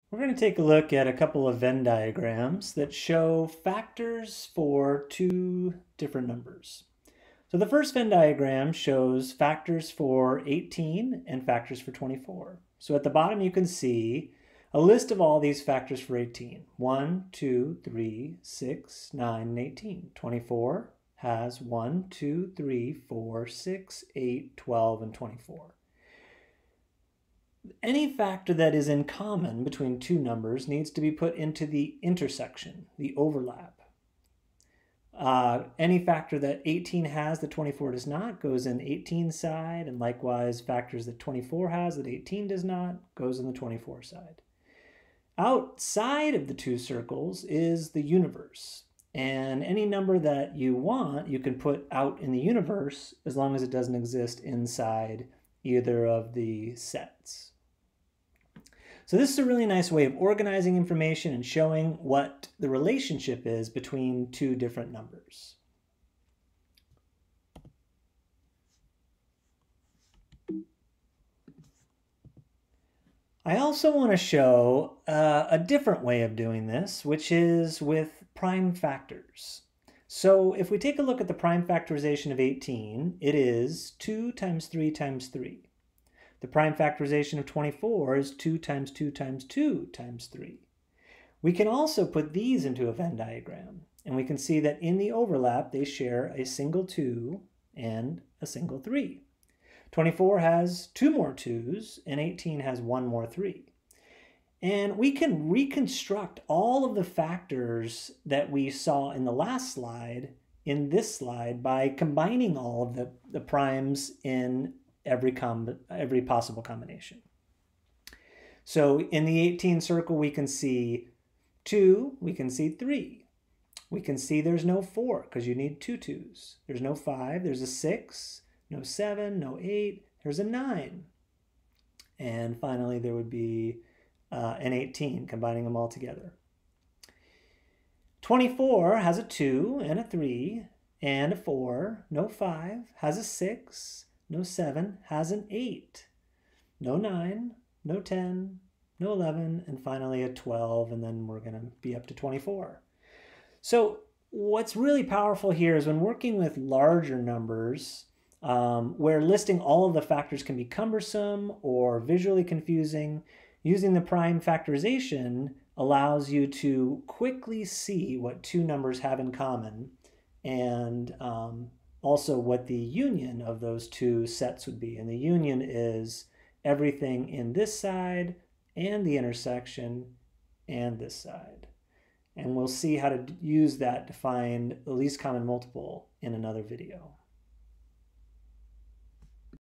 We're going to take a look at a couple of Venn diagrams that show factors for two different numbers. So the first Venn diagram shows factors for 18 and factors for 24. So at the bottom you can see a list of all these factors for 18. 1, 2, 3, 6, 9, and 18. 24 has 1, 2, 3, 4, 6, 8, 12, and 24. Any factor that is in common between two numbers needs to be put into the intersection, the overlap. Any factor that 18 has that 24 does not goes in 18 side, and likewise factors that 24 has that 18 does not goes in the 24 side. Outside of the two circles is the universe, and any number that you want you can put out in the universe as long as it doesn't exist inside either of the sets. So this is a really nice way of organizing information and showing what the relationship is between two different numbers. I also want to show a different way of doing this, which is with prime factors. So if we take a look at the prime factorization of 18, it is 2 times 3 times 3. The prime factorization of 24 is 2 times 2 times 2 times 3. We can also put these into a Venn diagram, and we can see that in the overlap they share a single 2 and a single 3. 24 has 2 more 2's, and 18 has 1 more 3. And we can reconstruct all of the factors that we saw in the last slide in this slide by combining all of the primes in every possible combination. So in the 18 circle, we can see 2, we can see 3. We can see there's no 4 because you need 2 2's. There's no 5, there's a 6, no 7, no 8, there's a 9. And finally, there would be an 18, combining them all together. 24 has a 2 and a 3 and a 4, no 5, has a 6, no 7, has an 8, no 9, no 10, no 11, and finally a 12, and then we're going to be up to 24. So what's really powerful here is when working with larger numbers, where listing all of the factors can be cumbersome or visually confusing, using the prime factorization allows you to quickly see what two numbers have in common and also what the union of those two sets would be. And the union is everything in this side and the intersection and this side. And we'll see how to use that to find the least common multiple in another video.